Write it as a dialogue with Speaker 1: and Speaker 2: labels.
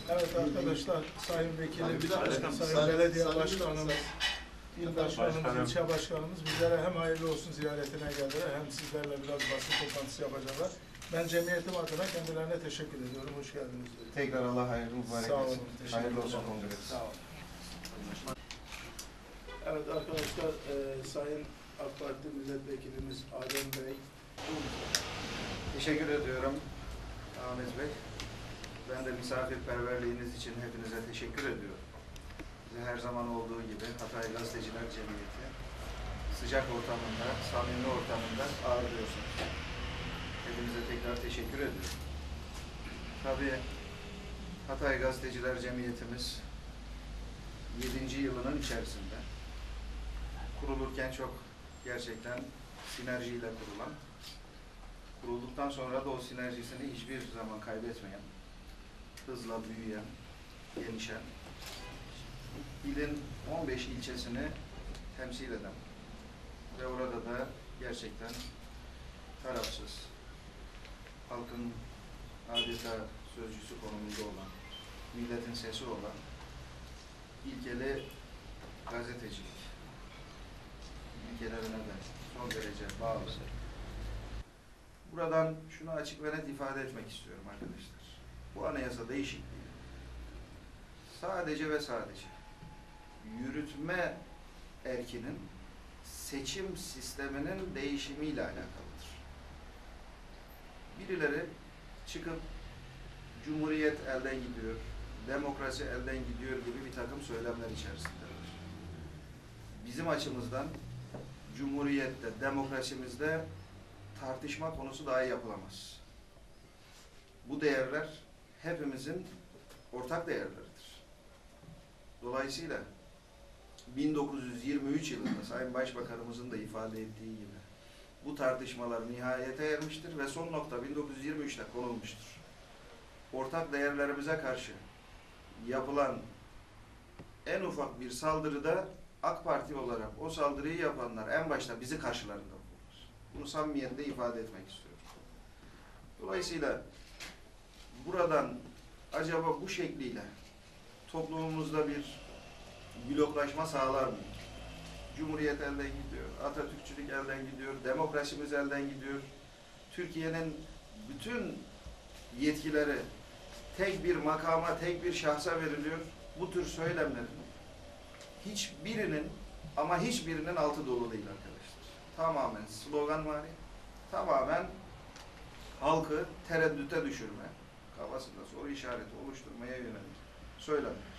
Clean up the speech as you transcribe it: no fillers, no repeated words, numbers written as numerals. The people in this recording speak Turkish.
Speaker 1: Evet arkadaşlar, Sayın Vekilim, Sayın Belediye Başkanımız, İl Başkanımız, İlçe Başkanımız bizlere hem hayırlı olsun ziyaretine geldiler hem sizlerle biraz basın toplantısı yapacaklar. Ben cemiyetim adına kendilerine teşekkür ediyorum. Hoş geldiniz.
Speaker 2: Tekrar Allah hayırlı mübarek etsin. Hayırlı olsun kongresi.
Speaker 1: Sağ olun. Evet arkadaşlar, Sayın AK Parti Milletvekilimiz Adem Bey.
Speaker 3: Teşekkür ediyorum Ahmet Bey. Ben de misafirperverliğiniz için hepinize teşekkür ediyorum. Bize her zaman olduğu gibi Hatay Gazeteciler Cemiyeti sıcak ortamında, samimi ortamında ağırlıyorsunuz. Hepinize tekrar teşekkür ediyorum. Tabii Hatay Gazeteciler Cemiyetimiz 7. yılının içerisinde kurulurken çok gerçekten sinerjiyle kurulan, kurulduktan sonra da o sinerjisini hiçbir zaman kaybetmeyen, hızla büyüyen, genişen, ilin 15 ilçesini temsil eden ve orada da gerçekten tarafsız, halkın adeta sözcüsü konumunda olan, milletin sesi olan ilkeli gazetecilik ilkelerine de son derece bağlı. Buradan şunu açık ve net ifade etmek istiyorum arkadaşlar. Bu anayasa değişikliği sadece ve sadece yürütme erkinin seçim sisteminin değişimiyle alakalıdır. Birileri çıkıp Cumhuriyet elden gidiyor, demokrasi elden gidiyor gibi bir takım söylemler içerisindedir. Bizim açımızdan Cumhuriyet'te, demokrasimizde tartışma konusu dahi yapılamaz. Bu değerler hepimizin ortak değerleridir. Dolayısıyla 1923 yılında Sayın Başbakanımızın da ifade ettiği gibi bu tartışmalar nihayete ermiştir ve son nokta 1923'te konulmuştur. Ortak değerlerimize karşı yapılan en ufak bir saldırıda AK Parti olarak o saldırıyı yapanlar en başta bizi karşılarında bulurlar. Bunu samimiyetle ifade etmek istiyorum. Dolayısıyla buradan acaba bu şekliyle toplumumuzda bir bloklaşma sağlar mı? Cumhuriyet elden gidiyor, Atatürkçülük elden gidiyor, demokrasimiz elden gidiyor. Türkiye'nin bütün yetkileri tek bir makama, tek bir şahsa veriliyor. Bu tür söylemlerin hiçbirinin ama hiçbirinin altı dolu değil arkadaşlar. Tamamen sloganvari, tamamen halkı tereddüte düşürme, kafasında soru işareti oluşturmaya yönelik söylemler.